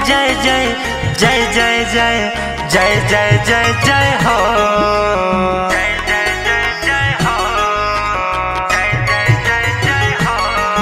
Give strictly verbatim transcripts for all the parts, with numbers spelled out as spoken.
जय जय जय जय जय जय जय जय जय हो जय जय जय जय हो जय जय जय जय हो।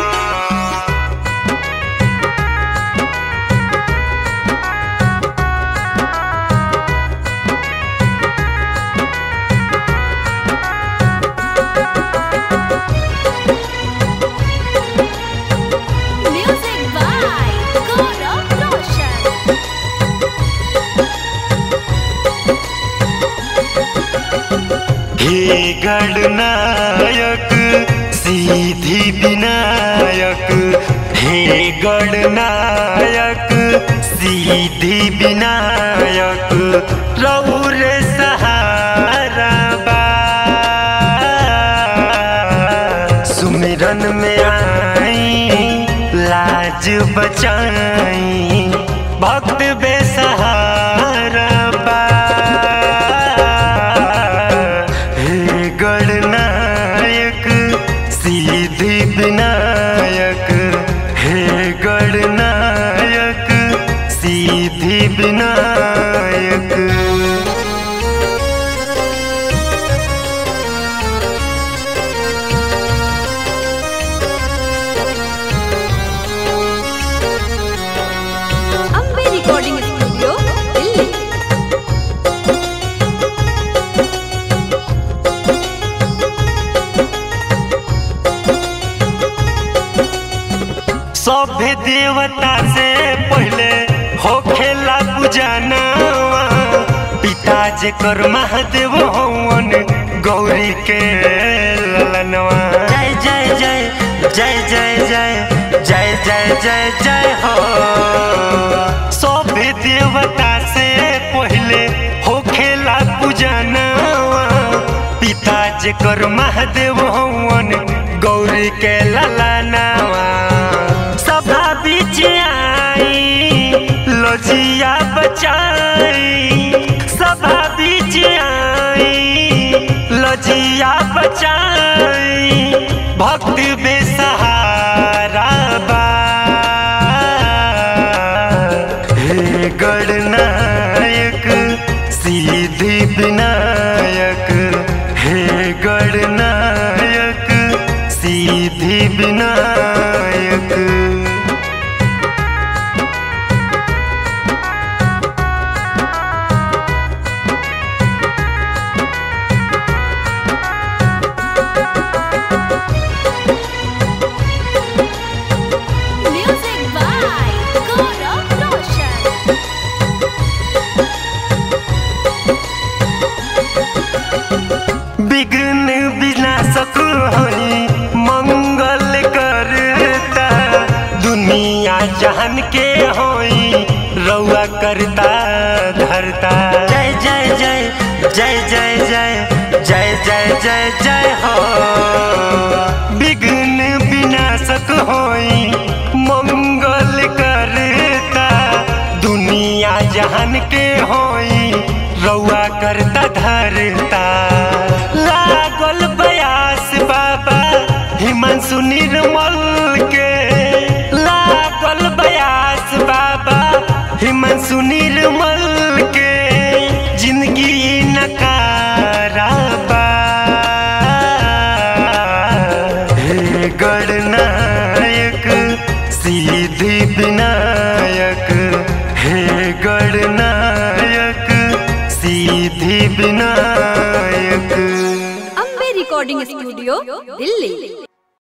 हे गणनायक सीधी विनायक, हे गणनायक सीधी विनायक, रौरे सहारा बा सुमिरन में आई लाज बचाई, भक्त बेसहारा बा। गणनायक सीधी विनायक, हे गणनायक सीधी विनायक। Ambe recording studio Delhi. सभ्य देवता से पहले होखेला पूजनवा, पिता जेकर महादेव हवन गौरी के ललनवा। जय जय जय जय जय जय जय जय जय जय हो। सभ्य देवता से पहले होखेला पूजनवा, पिता जेकर महादेव हवन गौरी के ललनवा। सभा बीच आई लजिया बचाई, सभा बीच आई लजिया बचाई, भक्त बेसहारा बा। हे गणनायक सीधी विनायक, हे गणनायक सीधी विनायक। विघ्न विनाशक होई मंगल करता, दुनिया जहान के होई रउआ करता धरता। जय जय जय जय जय जय जय जय जय जय हो। विघ्न विनाशक होई मंगल करता, दुनिया जहान के होई रउआ करता धरता। लागल बयास बाबा हिमांशु निर्मल के, लागल बयास बाबा हिमांशु निर्मल के, जिंदगी नकारा बा। हे गणनायक सीधी विनायक, हे गणनायक सीधी विनायक। Ambe recording studio Delhi.